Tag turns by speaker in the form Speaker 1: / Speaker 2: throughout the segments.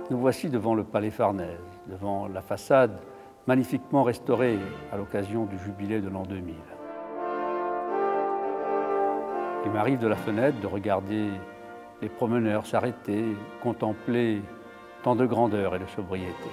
Speaker 1: Nous voici devant le Palais Farnèse, devant la façade magnifiquement restaurée à l'occasion du jubilé de l'an 2000. Il m'arrive de la fenêtre de regarder les promeneurs s'arrêter, contempler tant de grandeur et de sobriété.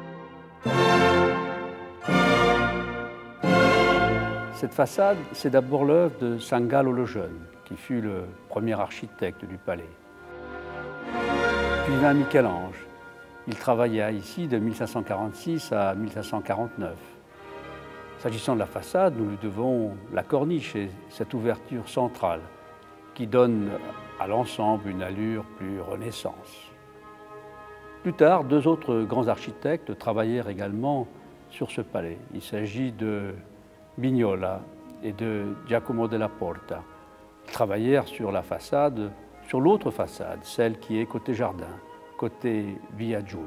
Speaker 1: Cette façade, c'est d'abord l'œuvre de Sangallo le Jeune, qui fut le premier architecte du palais. Puis vint Michel-Ange. Il travailla ici de 1546 à 1549. S'agissant de la façade, nous lui devons la corniche et cette ouverture centrale qui donne à l'ensemble une allure plus Renaissance. Plus tard, deux autres grands architectes travaillèrent également sur ce palais. Il s'agit de Vignola et de Giacomo della Porta. Ils travaillèrent sur la façade, sur l'autre façade, celle qui est côté jardin, côté Via Giulia.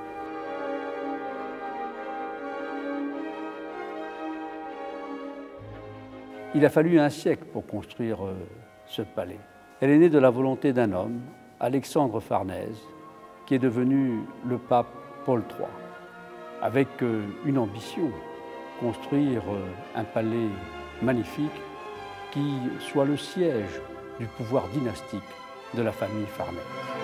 Speaker 1: Il a fallu un siècle pour construire ce palais. Elle est née de la volonté d'un homme, Alexandre Farnèse, qui est devenu le pape Paul III, avec une ambition, construire un palais magnifique qui soit le siège du pouvoir dynastique de la famille Farnèse.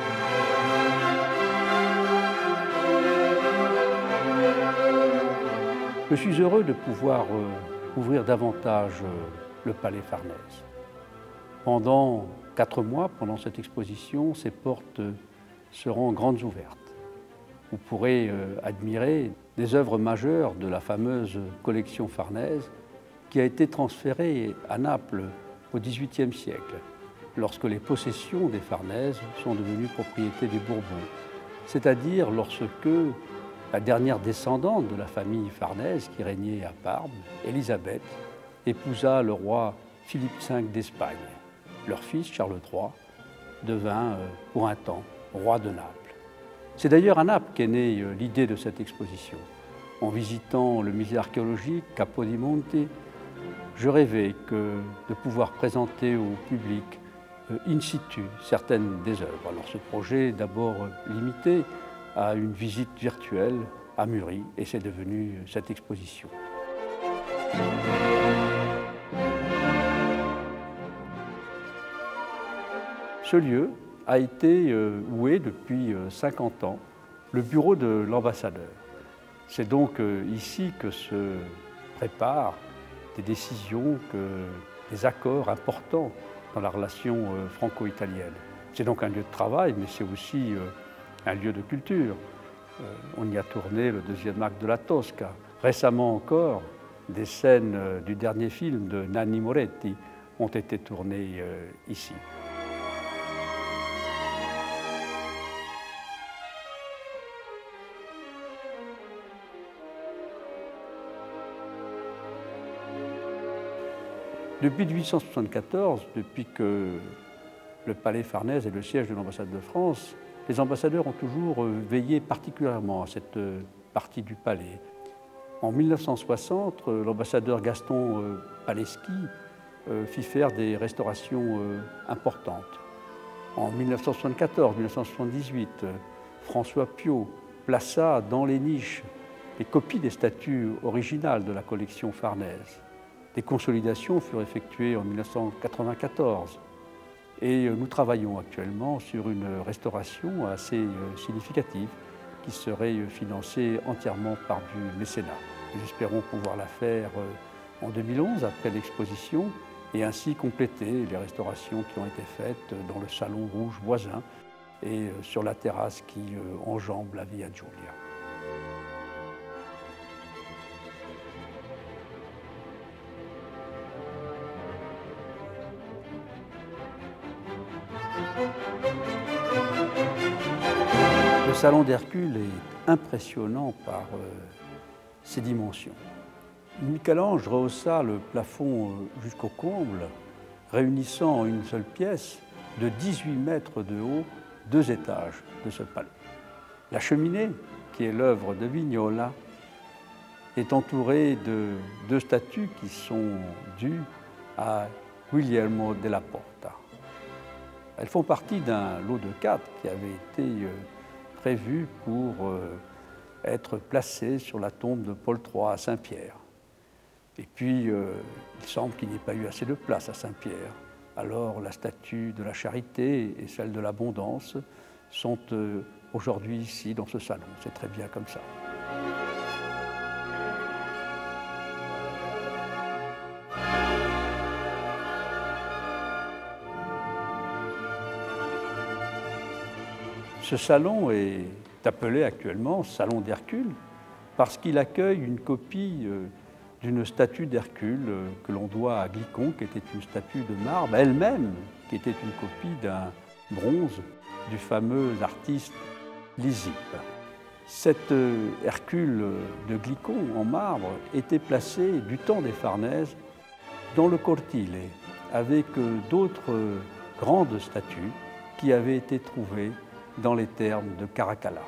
Speaker 1: Je suis heureux de pouvoir ouvrir davantage le palais Farnèse. Pendant 4 mois, pendant cette exposition, ces portes seront grandes ouvertes. Vous pourrez admirer des œuvres majeures de la fameuse collection Farnèse qui a été transférée à Naples au XVIIIe siècle, lorsque les possessions des Farnèse sont devenues propriété des Bourbons, c'est-à-dire lorsque la dernière descendante de la famille Farnèse qui régnait à Parme, Élisabeth, épousa le roi Philippe V d'Espagne. Leur fils, Charles III, devint pour un temps roi de Naples. C'est d'ailleurs à Naples qu'est née l'idée de cette exposition. En visitant le musée archéologique Capodimonte, je rêvais de pouvoir présenter au public in situ certaines des œuvres. Alors ce projet, d'abord limité à une visite virtuelle, a mûri et c'est devenu cette exposition. Ce lieu a été où est depuis 50 ans le bureau de l'ambassadeur. C'est donc ici que se préparent des décisions, des accords importants dans la relation franco-italienne. C'est donc un lieu de travail, mais c'est aussi un lieu de culture. On y a tourné le deuxième acte de la Tosca. Récemment encore, des scènes du dernier film de Nanni Moretti ont été tournées ici. Depuis 1874, depuis que le Palais Farnèse est le siège de l'ambassade de France, les ambassadeurs ont toujours veillé particulièrement à cette partie du palais. En 1960, l'ambassadeur Gaston Paleschi fit faire des restaurations importantes. En 1974-1978, François Piot plaça dans les niches les copies des statues originales de la collection Farnèse. Des consolidations furent effectuées en 1994 et nous travaillons actuellement sur une restauration assez significative qui serait financée entièrement par du mécénat. Nous espérons pouvoir la faire en 2011 après l'exposition et ainsi compléter les restaurations qui ont été faites dans le salon rouge voisin et sur la terrasse qui enjambe la Via Giulia. Le salon d'Hercule est impressionnant par ses dimensions. Michel-Ange rehaussa le plafond jusqu'au comble, réunissant en une seule pièce de 18 mètres de haut 2 étages de ce palais. La cheminée, qui est l'œuvre de Vignola, est entourée de 2 statues qui sont dues à Guglielmo della Porta. Elles font partie d'un lot de 4 qui avait été prévu pour être placé sur la tombe de Paul III à Saint-Pierre. Et puis, il semble qu'il n'y ait pas eu assez de place à Saint-Pierre. Alors, la statue de la Charité et celle de l'Abondance sont aujourd'hui ici, dans ce salon. C'est très bien comme ça. Ce salon est appelé actuellement Salon d'Hercule parce qu'il accueille une copie d'une statue d'Hercule que l'on doit à Glicon, qui était une statue de marbre, elle-même, qui était une copie d'un bronze du fameux artiste Lysippe. Cet Hercule de Glicon en marbre était placé du temps des Farnèse dans le Cortile, avec d'autres grandes statues qui avaient été trouvées dans les thermes de Caracalla.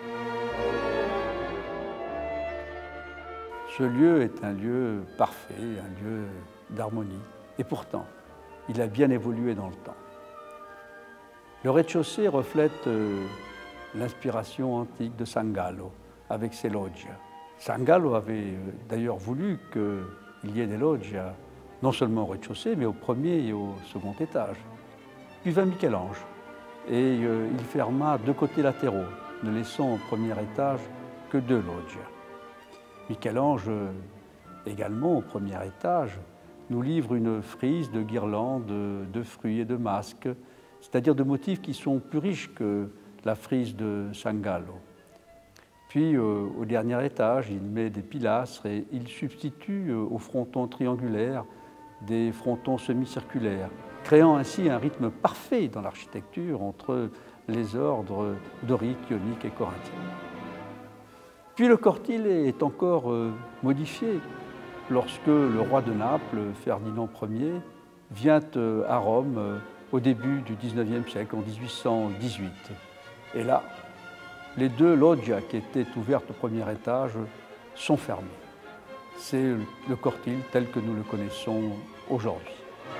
Speaker 1: Ce lieu est un lieu parfait, un lieu d'harmonie, et pourtant, il a bien évolué dans le temps. Le rez-de-chaussée reflète l'inspiration antique de San Gallo, avec ses loggias. San Gallo avait d'ailleurs voulu qu'il y ait des loggias, non seulement au rez-de-chaussée, mais au premier et au second étage. Puis vint Michel-Ange, et il ferma 2 côtés latéraux, ne laissant au premier étage que 2 loggias. Michel-Ange, également au premier étage, nous livre une frise de guirlandes, de fruits et de masques, c'est-à-dire de motifs qui sont plus riches que la frise de San Gallo. Puis, au dernier étage, il met des pilastres et il substitue aux frontons triangulaires des frontons semi-circulaires, créant ainsi un rythme parfait dans l'architecture entre les ordres dorique, ionique et corinthien. Puis le Cortile est encore modifié lorsque le roi de Naples, Ferdinand Ier, vient à Rome au début du XIXe siècle, en 1818. Et là, les 2 loggias qui étaient ouvertes au premier étage sont fermées. C'est le Cortile tel que nous le connaissons aujourd'hui.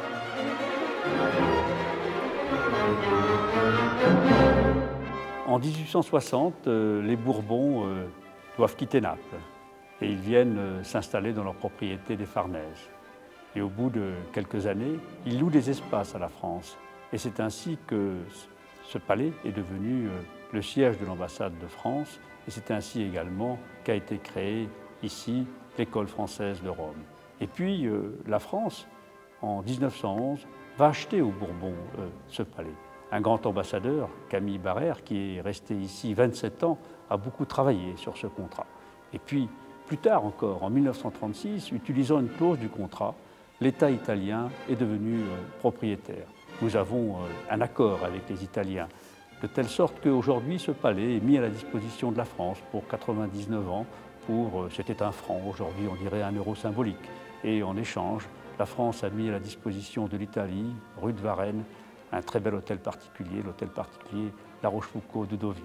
Speaker 1: En 1860, les Bourbons doivent quitter Naples et ils viennent s'installer dans leur propriété des Farnèse. Et au bout de quelques années, ils louent des espaces à la France. Et c'est ainsi que ce palais est devenu le siège de l'ambassade de France. Et c'est ainsi également qu'a été créée ici l'école française de Rome. Et puis la France, en 1911, va acheter aux Bourbons ce palais. Un grand ambassadeur, Camille Barrère, qui est resté ici 27 ans, a beaucoup travaillé sur ce contrat. Et puis, plus tard encore, en 1936, utilisant une clause du contrat, l'État italien est devenu propriétaire. Nous avons un accord avec les Italiens, de telle sorte qu'aujourd'hui, ce palais est mis à la disposition de la France pour 99 ans. C'était 1 franc, aujourd'hui on dirait 1 euro symbolique. Et en échange, la France a mis à la disposition de l'Italie, rue de Varennes, un très bel hôtel particulier, l'hôtel particulier La Rochefoucauld de Deauville.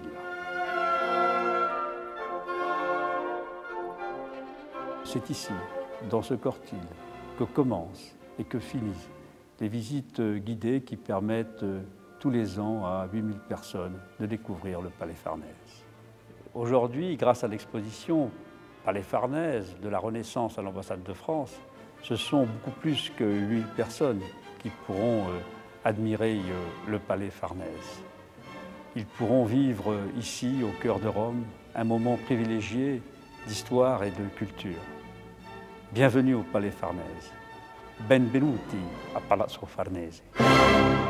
Speaker 1: C'est ici, dans ce Cortile, que commencent et que finissent les visites guidées qui permettent tous les ans à 8000 personnes de découvrir le Palais Farnèse. Aujourd'hui, grâce à l'exposition Palais Farnèse de la Renaissance à l'ambassade de France, ce sont beaucoup plus que 8000 personnes qui pourront admirer le Palais Farnèse. Ils pourront vivre ici, au cœur de Rome, un moment privilégié d'histoire et de culture. Bienvenue au Palais Farnèse. Benvenuti a Palazzo Farnese.